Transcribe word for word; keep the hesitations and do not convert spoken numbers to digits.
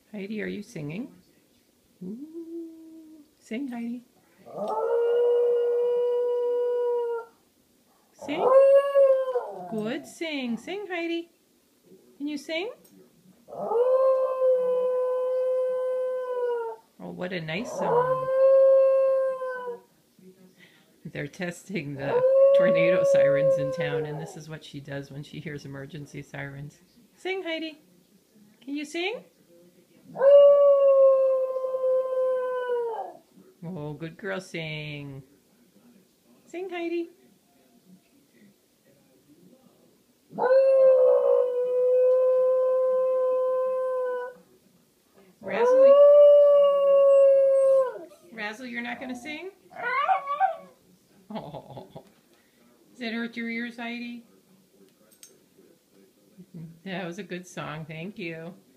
Heidi, are you singing? Ooh. Sing, Heidi. Sing. Good. Sing. Sing, Heidi. Can you sing? Oh, what a nice song. They're testing the tornado sirens in town, and this is what she does when she hears emergency sirens. Sing, Heidi. Can you sing? Oh, good girl, sing. Sing, Heidi. Razzle, Razzle, you're not going to sing? Oh, does that hurt your ears, Heidi? That was a good song. Thank you.